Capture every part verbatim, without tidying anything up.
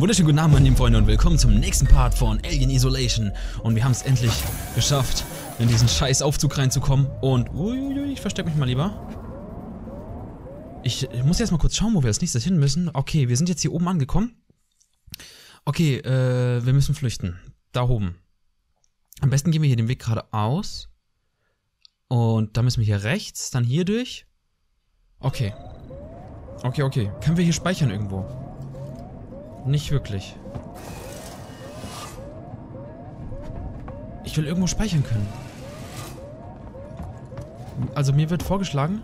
Wunderschönen guten Abend, meine lieben Freunde, und willkommen zum nächsten Part von Alien Isolation. Und wir haben es endlich geschafft, in diesen scheiß Aufzug reinzukommen. Und, uiuiui, ich verstecke mich mal lieber. Ich, ich muss jetzt mal kurz schauen, wo wir als nächstes hin müssen. Okay, wir sind jetzt hier oben angekommen. Okay, äh, wir müssen flüchten. Da oben. Am besten gehen wir hier den Weg geradeaus. Und dann müssen wir hier rechts, dann hier durch. Okay. Okay, okay. Können wir hier speichern irgendwo? Nicht wirklich. Ich will irgendwo speichern können. Also mir wird vorgeschlagen...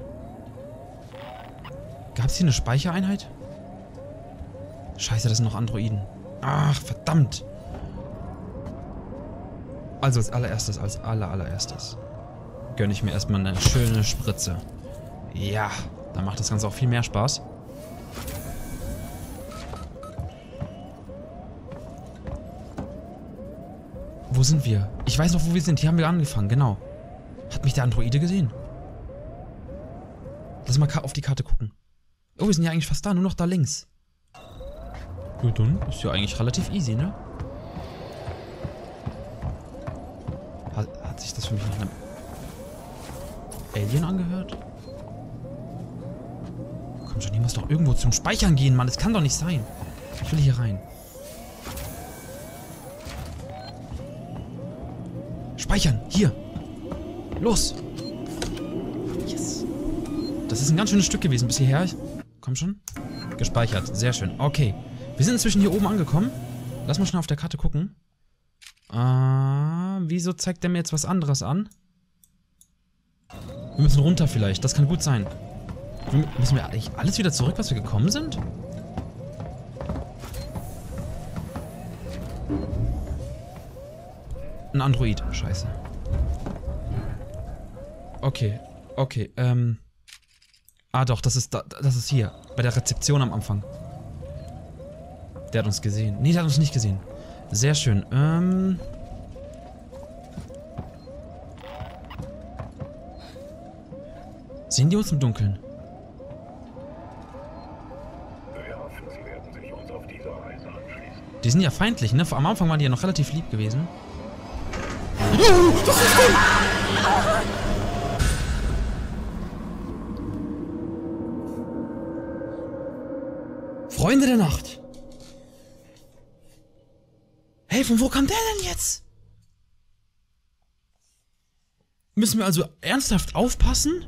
Gab es hier eine Speichereinheit? Scheiße, das sind noch Androiden. Ach, verdammt. Also als allererstes, als aller allererstes gönne ich mir erstmal eine schöne Spritze. Ja, dann macht das Ganze auch viel mehr Spaß. Wo sind wir? Ich weiß noch, wo wir sind. Hier haben wir angefangen, genau. Hat mich der Androide gesehen? Lass mal auf die Karte gucken. Oh, wir sind ja eigentlich fast da, nur noch da links. Gut, dann ist ja eigentlich relativ easy, ne? Hat, hat sich das für mich nach einem Alien angehört? Komm schon, hier muss doch irgendwo zum Speichern gehen, Mann. Das kann doch nicht sein. Ich will hier rein. Speichern, hier. Los. Yes. Das ist ein ganz schönes Stück gewesen bis hierher. Komm schon. Gespeichert, sehr schön. Okay. Wir sind inzwischen hier oben angekommen. Lass mal schnell auf der Karte gucken. Ah, wieso zeigt der mir jetzt was anderes an? Wir müssen runter vielleicht, das kann gut sein. Müssen wir eigentlich alles wieder zurück, was wir gekommen sind? Ein Android, scheiße. Okay, okay, ähm... Ah doch, das ist da, das ist hier, bei der Rezeption am Anfang. Der hat uns gesehen. Nee, der hat uns nicht gesehen. Sehr schön, ähm... Sehen die uns im Dunkeln? Wir hoffen, sie werden sich uns auf dieser Reise anschließen. Die sind ja feindlich, ne? Am Anfang waren die ja noch relativ lieb gewesen. Das ist gut! Freunde der Nacht! Hey, von wo kam der denn jetzt? Müssen wir also ernsthaft aufpassen?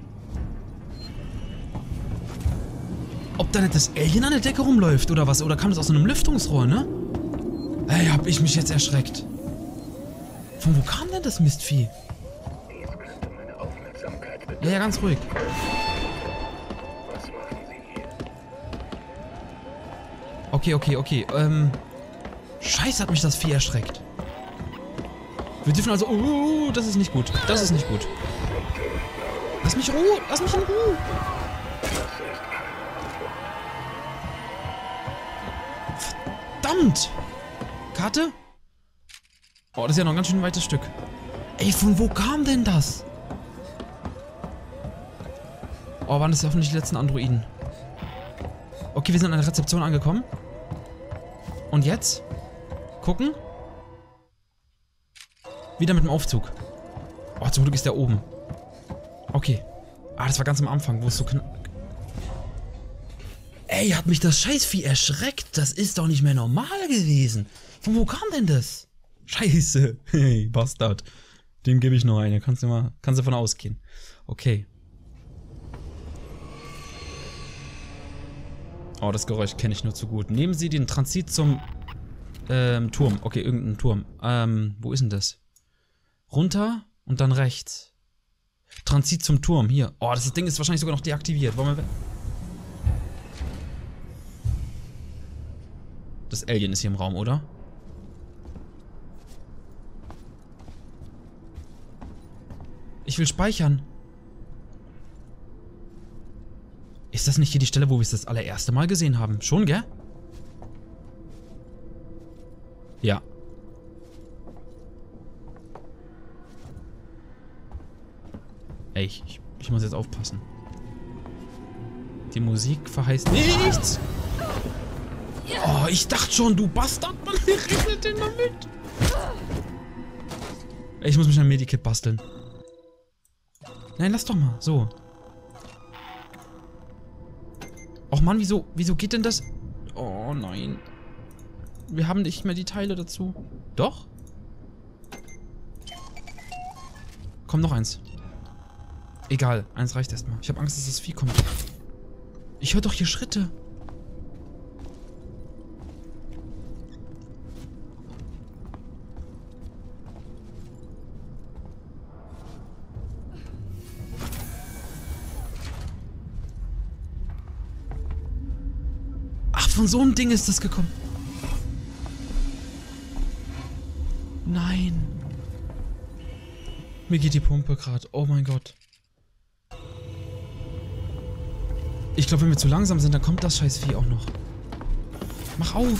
Ob da nicht das Alien an der Decke rumläuft oder was? Oder kam das aus so einem Lüftungsrohr, ne? Hey, hab ich mich jetzt erschreckt. Von wo kam denn das Mistvieh? Dies könnte meine Aufmerksamkeit bedeuten. Ja, ja, ganz ruhig. Was machen Sie hier? Okay, okay, okay. Ähm. Scheiße, hat mich das Vieh erschreckt. Wir dürfen also... Oh, das ist nicht gut. Das ist nicht gut. Lass mich in Ruhe. Lass mich in Ruhe. Verdammt. Karte? Oh, das ist ja noch ein ganz schön weites Stück. Ey, von wo kam denn das? Oh, waren das hoffentlich die letzten Androiden. Okay, wir sind an der Rezeption angekommen. Und jetzt? Gucken. Wieder mit dem Aufzug. Oh, zum Glück ist der oben. Okay. Ah, das war ganz am Anfang, wo es so knapp... Ey, hat mich das Scheißvieh erschreckt. Das ist doch nicht mehr normal gewesen. Von wo kam denn das? Scheiße. Hey, Bastard. Dem gebe ich noch eine. Kannst du mal, kannst du davon ausgehen. Okay. Oh, das Geräusch kenne ich nur zu gut. Nehmen Sie den Transit zum ähm, Turm. Okay, irgendein Turm. Ähm, wo ist denn das? Runter und dann rechts. Transit zum Turm. Hier. Oh, das Ding ist wahrscheinlich sogar noch deaktiviert. Wollen wir... Das Alien ist hier im Raum, oder? Ich will speichern. Ist das nicht hier die Stelle, wo wir es das allererste Mal gesehen haben? Schon, gell? Ja. Ey, ich, ich muss jetzt aufpassen. Die Musik verheißt nichts. Oh, ich dachte schon, du Bastard, Mann. Wer rechnet denn damit? Ich muss mich ein Medikit basteln. Nein, lass doch mal. So. Och Mann, wieso, wieso geht denn das? Oh nein. Wir haben nicht mehr die Teile dazu. Doch? Komm, noch eins. Egal, eins reicht erstmal. Ich habe Angst, dass das Vieh kommt. Ich höre doch hier Schritte. Ach, von so einem Ding ist das gekommen. Nein. Mir geht die Pumpe gerade. Oh mein Gott. Ich glaube, wenn wir zu langsam sind, dann kommt das scheiß Vieh auch noch. Mach auf.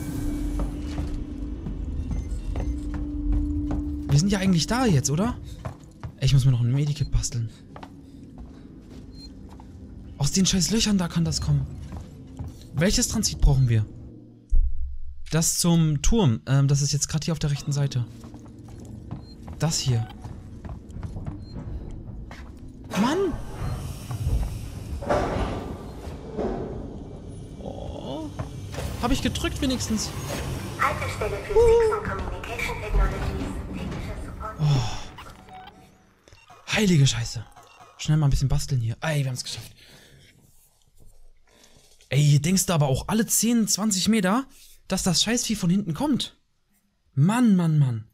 Wir sind ja eigentlich da jetzt, oder? Ey, ich muss mir noch ein Medikit basteln. Aus den scheiß Löchern da kann das kommen. Welches Transit brauchen wir? Das zum Turm. Ähm, das ist jetzt gerade hier auf der rechten Seite. Das hier. Mann! Oh. Habe ich gedrückt wenigstens. Haltestelle für Sixon Communication Technologies. Technischer Support. Oh. Heilige Scheiße. Schnell mal ein bisschen basteln hier. Ey, wir haben es geschafft. Ey, hier denkst du aber auch alle zehn, zwanzig Meter, dass das Scheißvieh von hinten kommt. Mann, Mann, Mann.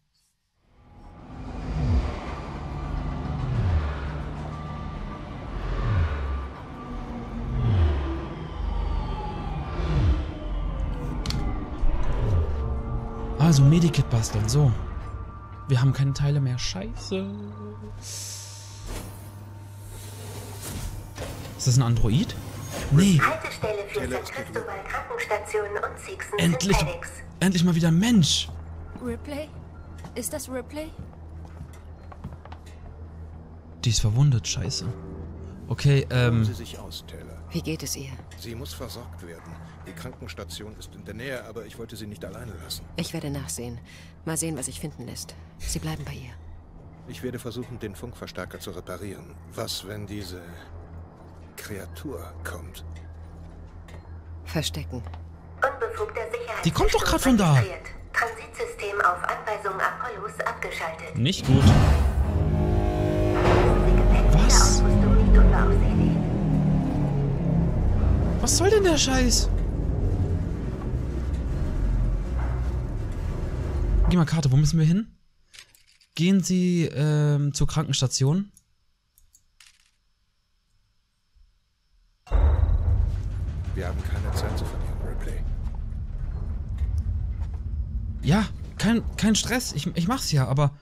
Also Medikit basteln, so. Wir haben keine Teile mehr. Scheiße. Ist das ein Android? Nee. Haltestelle für San Cristobal Krankenstation und Sixon Endlich, Synthetics. endlich mal wieder ein Mensch. Ripley? Ist das Ripley? Die ist verwundet, scheiße. Okay, ähm... Ruhen Sie sich aus, Taylor. Wie geht es ihr? Sie muss versorgt werden. Die Krankenstation ist in der Nähe, aber ich wollte sie nicht alleine lassen. Ich werde nachsehen. Mal sehen, was sich finden lässt. Sie bleiben bei ihr. Ich werde versuchen, den Funkverstärker zu reparieren. Was, wenn diese Kreatur kommt? Verstecken. Unbefugter Sicherheit. Die kommt doch gerade von da. Transitsystem auf Anweisung Apollos abgeschaltet. Nicht gut. Was? Was? Nicht unbeaufsichtigt. Was soll denn der Scheiß? Geh mal Karte, wo müssen wir hin? Gehen Sie ähm, zur Krankenstation. Wir haben keine Zeit zu verlieren, Ripley. Ja, kein, kein Stress. Ich, ich mach's ja, aber...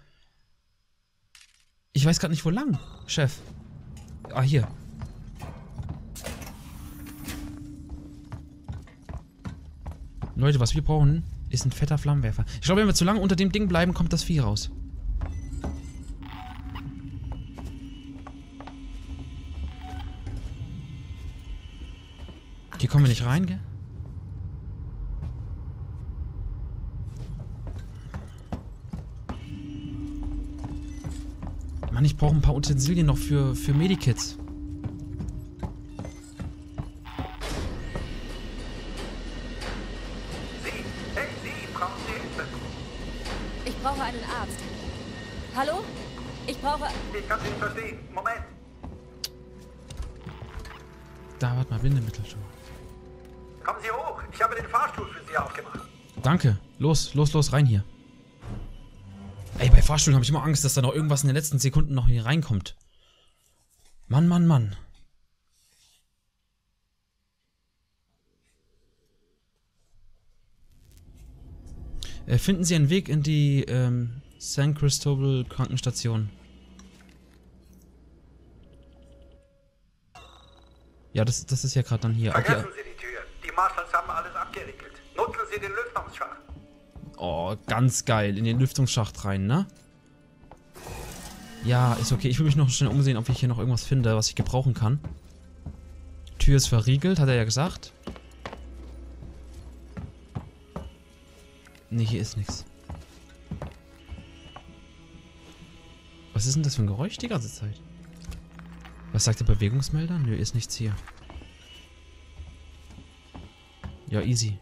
Ich weiß gerade nicht, wo lang, Chef. Ah, hier. Leute, was wir brauchen, ist ein fetter Flammenwerfer. Ich glaube, wenn wir zu lange unter dem Ding bleiben, kommt das Vieh raus. Hier kommen wir nicht rein, gell? Mann, ich brauche ein paar Utensilien noch für, für Medikits. Ich brauche einen Arzt. Hallo? Ich brauche... Ich kann Sie nicht verstehen. Moment. Da, warte mal, Bindemittel schon. Kommen Sie hoch. Ich habe den Fahrstuhl für Sie aufgemacht. Danke. Los, los, los, rein hier. Ey, bei Fahrstühlen habe ich immer Angst, dass da noch irgendwas in den letzten Sekunden noch hier reinkommt. Mann, Mann, Mann. Äh, finden Sie einen Weg in die ähm, San Cristobal Krankenstation. Ja, das, das ist ja gerade dann hier. Vergessen Okay. Sie die Tür. Die Marshals haben alles abgeriegelt. Nutzen Sie den Lüftungsschacht. Oh, ganz geil. In den Lüftungsschacht rein, ne? Ja, ist okay. Ich will mich noch schnell umsehen, ob ich hier noch irgendwas finde, was ich gebrauchen kann. Tür ist verriegelt, hat er ja gesagt. Nee, hier ist nichts. Was ist denn das für ein Geräusch die ganze Zeit? Was sagt der Bewegungsmelder? Nö, ist nichts hier. Ja, easy.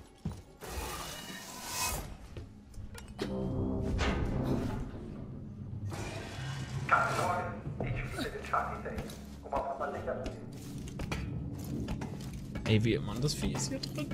Keine Sorge, ich schließe den Charlie Safe, um auf einmal sicher zu gehen. Ey, wie immer, das Vieh ist hier drin.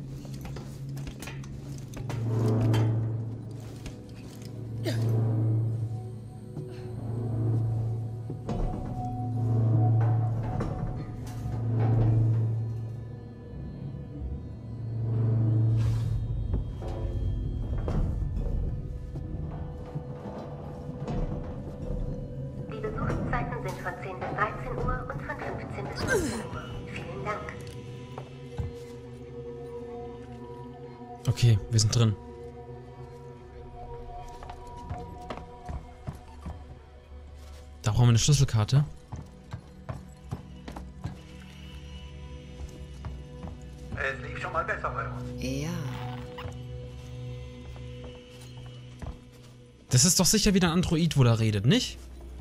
Die Besuchszeiten sind von zehn bis dreizehn Uhr und von fünfzehn bis neunzehn Uhr. Vielen Dank. Okay, wir sind drin. Da brauchen wir eine Schlüsselkarte. Es lief schon mal besser bei uns. Ja. Das ist doch sicher wieder ein Android, wo da redet, nicht?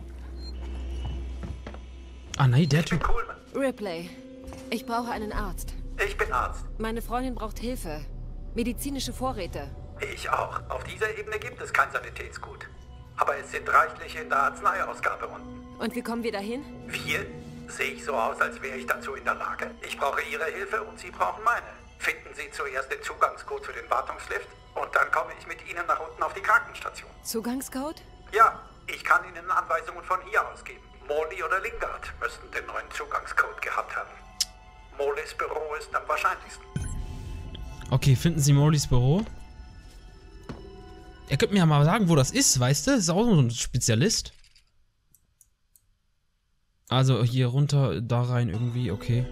Ah, nein, der Typ. Coolman, Ripley, ich brauche einen Arzt. ich bin Arzt. Meine Freundin braucht Hilfe. Medizinische Vorräte. Ich auch. Auf dieser Ebene gibt es kein Sanitätsgut. Aber es sind reichlich in der Arzneiausgabe unten. Und wie kommen wir dahin? Wir? Sehe ich so aus, als wäre ich dazu in der Lage? Ich brauche Ihre Hilfe und Sie brauchen meine. Finden Sie zuerst den Zugangscode für den Wartungslift und dann komme ich mit Ihnen nach unten auf die Krankenstation. Zugangscode? Ja, ich kann Ihnen Anweisungen von hier aus geben. Morley oder Lingard müssten den neuen Zugangscode gehabt haben. Morleys Büro ist am wahrscheinlichsten. Okay, finden Sie Morleys Büro? Er könnte mir ja mal sagen, wo das ist, weißt du? Ist auch so ein Spezialist. Also hier runter, da rein irgendwie, okay.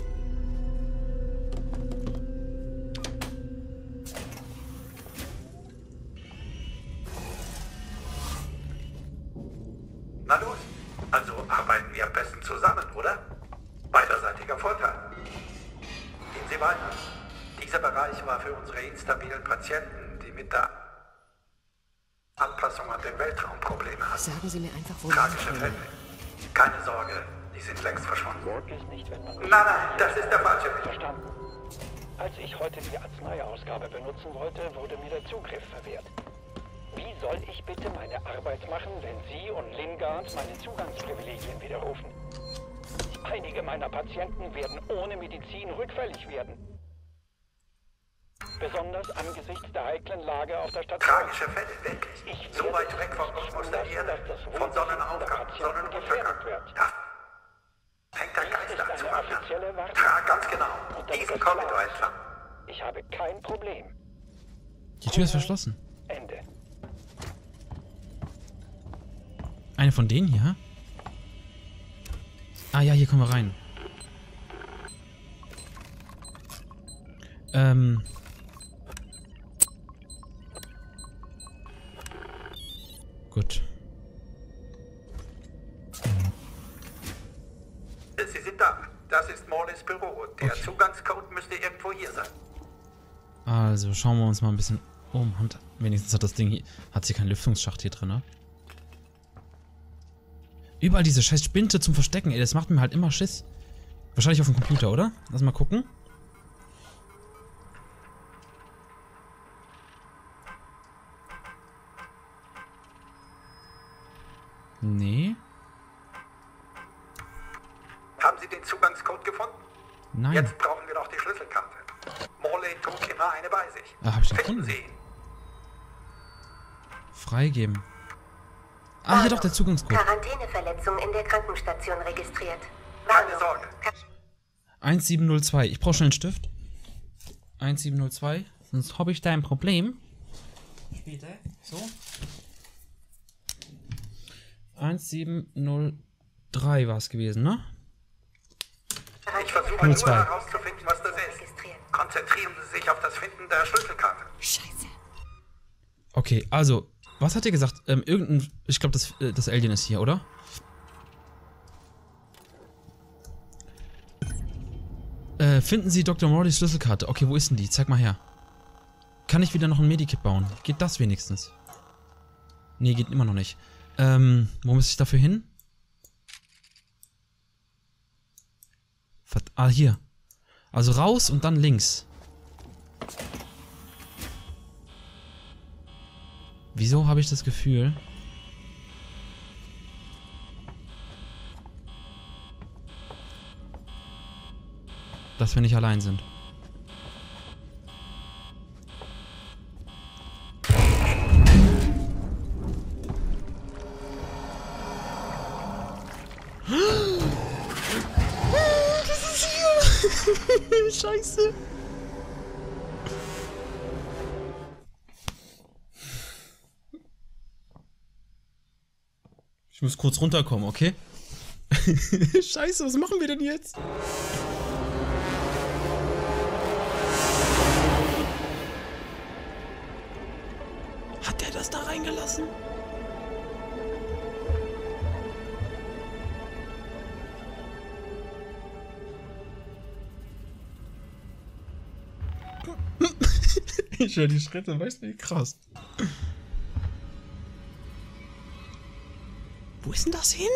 Na los, also arbeiten wir am besten zusammen, oder? Beiderseitiger Vorteil. Gehen Sie weiter. Dieser Bereich war für unsere instabilen Patienten, die mit der Anpassung an den Weltraum Probleme hatten. Sagen Sie mir einfach, wo Tragische ich Fälle. bin. Keine Sorge, die sind längst verschwunden. Wirklich nicht, wenn man... Nein, nein, das ist der falsche Weg. Verstanden. Als ich heute die Arzneiausgabe benutzen wollte, wurde mir der Zugriff verwehrt. Wie soll ich bitte meine Arbeit machen, wenn Sie und Lingard meine Zugangsprivilegien widerrufen? Einige meiner Patienten werden ohne Medizin rückfällig werden. Besonders angesichts der heiklen Lage auf der Station. Tragische Fälle, wirklich. Ich So werde weit weg vom Kosmos der Erde, von Sonnenaufgang, Sonnenuntergang. Da fängt der Geist an zu wandern. Ja, ganz genau. Diesen Korridor entlang. Ich habe kein Problem. Die Tür ist verschlossen. Ende. Eine von denen hier? Ah ja, hier kommen wir rein. Ähm... Gut. Sie sind da. Das ist Morleys Büro. Der Okay. Zugangscode müsste irgendwo hier sein. Also, schauen wir uns mal ein bisschen um. Hand. Wenigstens hat das Ding hier... Hat sie keinen Lüftungsschacht hier drin, ne? Überall diese scheiß Spinte zum Verstecken, ey. Das macht mir halt immer Schiss. Wahrscheinlich auf dem Computer, oder? Lass mal gucken. Nee. Haben Sie den Zugangscode gefunden? Nein. Jetzt brauchen wir noch die Schlüsselkarte. Morley trug immer eine bei sich. Ah, hab ich Finden gefunden. Sie ihn. Freigeben. Ah, hier doch der Zugangscode. Quarantäneverletzung in der Krankenstation registriert. Keine Sorge. eins sieben null zwei. Ich brauche schnell einen Stift. eins sieben null zwei. Sonst habe ich da ein Problem. Später. So. eins sieben null drei war es gewesen, ne? Ich versuche null nur zwei. herauszufinden, was das ist. Konzentrieren Sie sich auf das Finden der Schlüsselkarte. Scheiße. Okay, also, was hat ihr gesagt? Ähm, irgendein, ich glaube, das, äh, das Alien ist hier, oder? Äh, finden Sie Doktor Morleys Schlüsselkarte. Okay, wo ist denn die? Zeig mal her. kann ich wieder noch ein Medikit bauen? Geht das wenigstens? Nee, geht immer noch nicht. Ähm, wo muss ich dafür hin? Vert ah, hier. Also raus und dann links. Wieso habe ich das Gefühl... dass wir nicht allein sind. Das ist hier! Scheiße! Ich muss kurz runterkommen, okay? Scheiße, was machen wir denn jetzt? Hat der das da reingelassen? Ich höre die Schritte, weißt du, wie krass. Wo ist denn das hin?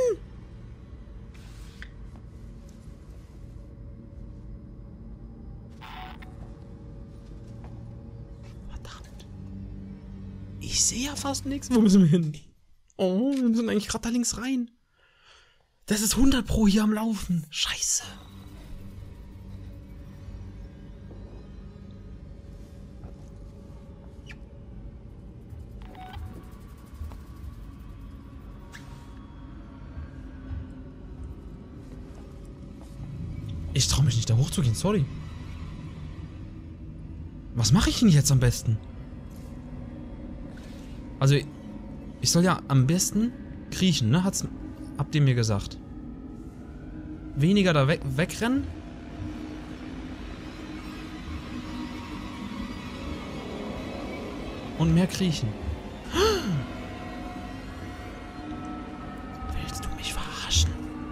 Verdammt. Ich sehe ja fast nichts. Wo müssen wir hin? Oh, wir müssen eigentlich gerade da links rein. Das ist hundert Pro hier am Laufen. Scheiße. Ich traue mich nicht da hochzugehen, sorry. Was mache ich denn jetzt am besten? Also, ich soll ja am besten kriechen, ne? Hat's, habt ihr mir gesagt. Weniger da weg, wegrennen. Und mehr kriechen. Willst du mich verarschen?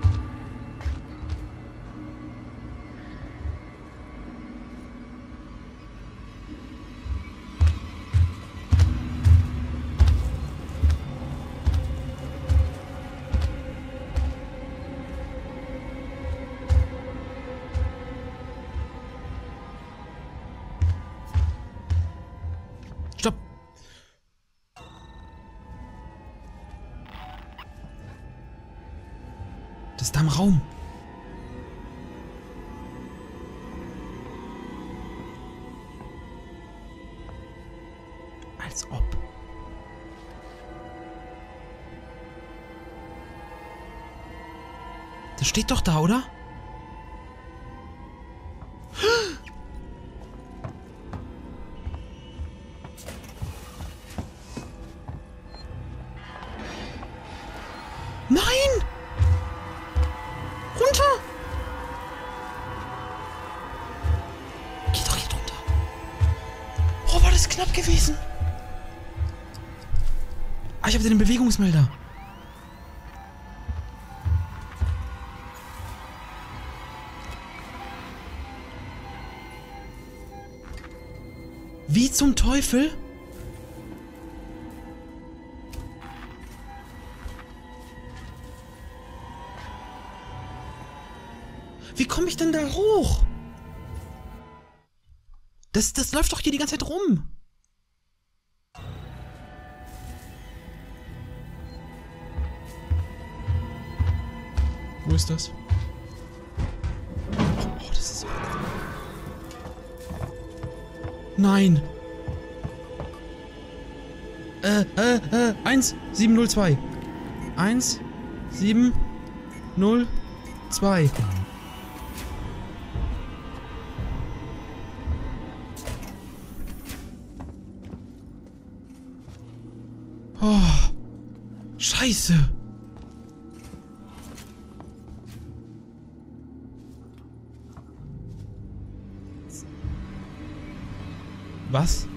Stopp! Das ist da im Raum. Als ob. Das steht doch da, oder? Nein! Runter! Geh doch hier drunter. Oh, war das knapp gewesen. Ah, ich habe den Bewegungsmelder. Wie zum Teufel? Wie komme ich denn da hoch? Das, das läuft doch hier die ganze Zeit rum. Wo ist das? Oh, oh, das ist so... Nein. Äh, äh, äh, eins sieben null zwei. eins sieben null zwei. Oh, Scheiße. Was?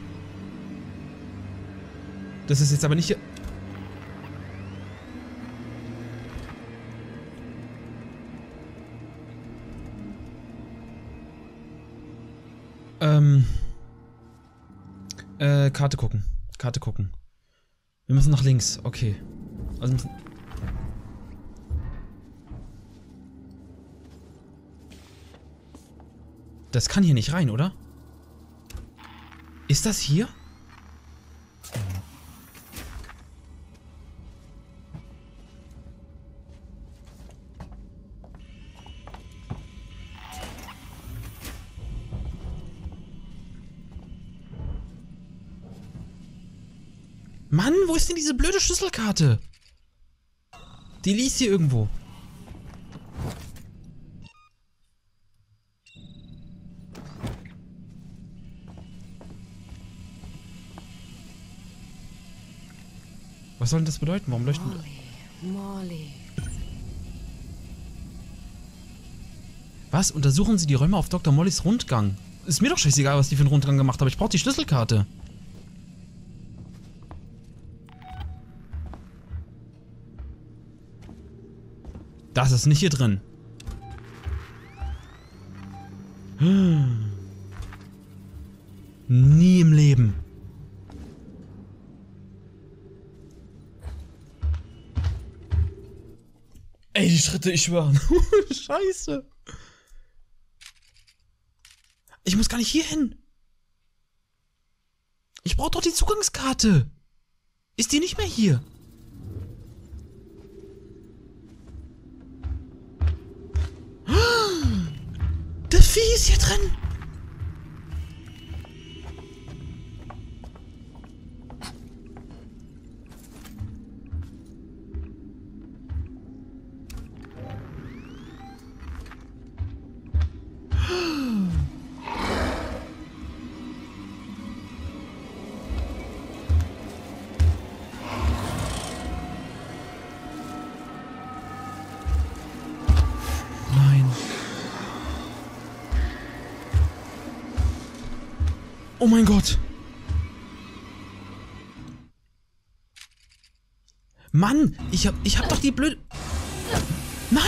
Das ist jetzt aber nicht hier. Ähm. Äh, Karte gucken. Karte gucken. Wir müssen nach links. Okay. Also müssen das kann hier nicht rein, oder? Ist das hier? Mann, wo ist denn diese blöde Schlüsselkarte? Die liest hier irgendwo. Was soll denn das bedeuten? Warum leuchten... Molly, Molly. Was? Untersuchen Sie die Räume auf Doktor Mollys Rundgang. Ist mir doch scheißegal, was die für einen Rundgang gemacht haben. Ich brauche die Schlüsselkarte. Das ist nicht hier drin. Nie im Leben. Ey, die Schritte, ich schwöre. Scheiße. Ich muss gar nicht hier hin. Ich brauche doch die Zugangskarte. Ist die nicht mehr hier? Das Vieh ist hier drin. Oh mein Gott. Mann, ich hab, ich hab doch die blöde... Nein!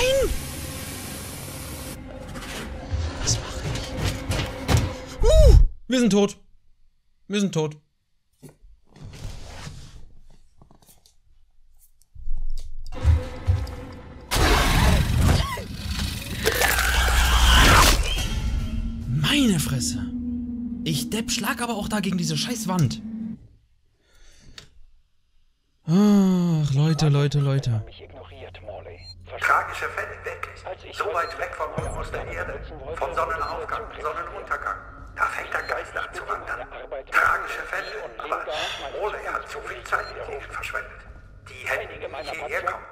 Was mache ich? Uh, wir sind tot. Wir sind tot. Meine Fresse. Ich Depp schlag aber auch da gegen diese scheiß Wand. Ach, Leute, Leute, Leute. Tragische Fälle, wirklich. So weit weg vom Rhythmus der Erde, vom Sonnenaufgang, Sonnenuntergang. Da fängt der Geist an zu wandern. Tragische Fälle, aber Morley hat zu viel Zeit in die Gegend verschwendet. Die hätten nicht hierher kommen.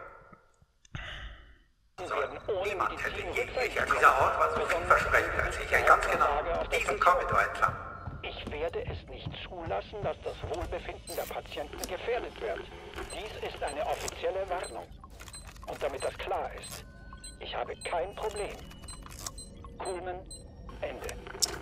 Niemand hätte je hierher kommen. Dieser Ort war so vielversprechend, als ich hier ganz genau diesen Korridor entlang. Ich werde es nicht zulassen, dass das Wohlbefinden der Patienten gefährdet wird. Dies ist eine offizielle Warnung. Und damit das klar ist, ich habe kein Problem. Coleman, Ende.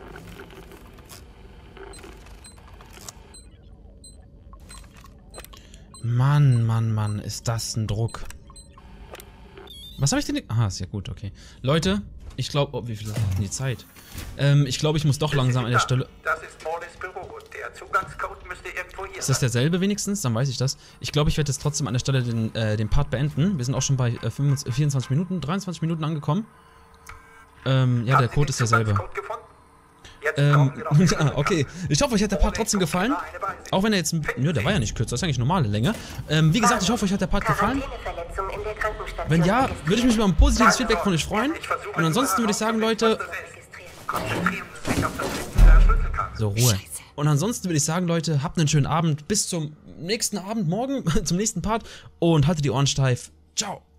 Mann, Mann, Mann, ist das ein Druck. Was habe ich denn... Aha, ist ja gut, okay. Leute, ich glaube... Oh, wie viel ist denn die Zeit? Ähm, ich glaube, ich muss doch langsam an der Stelle... Das ist Morleys Büro und der Zugangscode müsste irgendwo hier sein. Ist das derselbe wenigstens? Dann weiß ich das. Ich glaube, ich werde jetzt trotzdem an der Stelle den, äh, den Part beenden. Wir sind auch schon bei äh, vierundzwanzig Minuten, dreiundzwanzig Minuten angekommen. Ähm, ja, der Code ist derselbe. Ähm, ah, okay. Ich hoffe, euch hat der Part trotzdem gefallen. Auch wenn er jetzt... Nö, der war ja nicht kürzer, das ist eigentlich normale Länge. Ähm, wie gesagt, ich hoffe, euch hat der Part gefallen. Wenn ja, würde ich mich über ein positives Feedback von euch freuen. Und ansonsten würde ich sagen, Leute... So, Ruhe. Und ansonsten würde ich sagen, Leute, habt einen schönen Abend. Bis zum nächsten Abend, morgen, zum nächsten Part. Und haltet die Ohren steif. Ciao.